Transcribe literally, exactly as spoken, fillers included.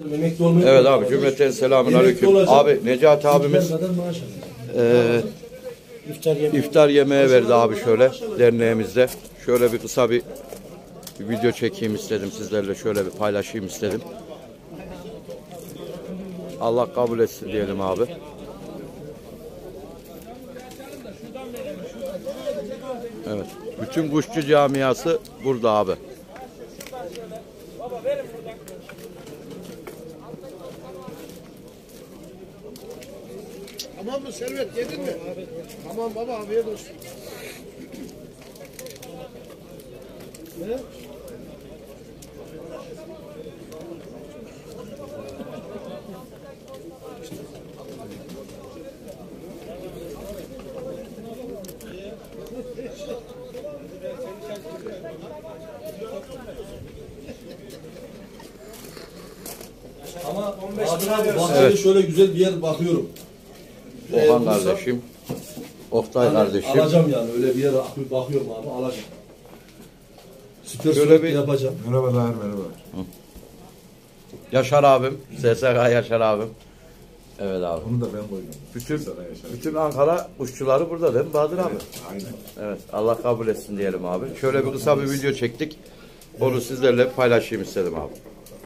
Evet abi, cümleten selamun aleyküm. Abi Necati abimiz e, iftar, yeme iftar yemeği verdi abi şöyle derneğimizde. Şöyle bir kısa bir, bir video çekeyim istedim sizlerle, şöyle bir paylaşayım istedim. Allah kabul etsin diyelim abi. Evet, bütün kuşçu camiası burada abi. Tamam mı Servet, yedin mi? Tamam baba, afiyet olsun. Ne? Ama Bahadır abi, evet. Şöyle güzel bir yer bakıyorum. Okan kardeşim, Oktay yani kardeşim. Alacağım yani, öyle bir yere bakıyorum abi, alacağım. Süper şöyle bir yapacağım. Merhabalar, merhaba. Yaşar abim, S S K Yaşar abim. Evet abi. Onu da ben koydum. Bütün bütün Ankara kuşçuları burada değil mi Bahadır abi? Evet, aynen. Evet, Allah kabul etsin diyelim abi. Şöyle bir kısa bir video çektik. Onu sizlerle paylaşayım istedim abi.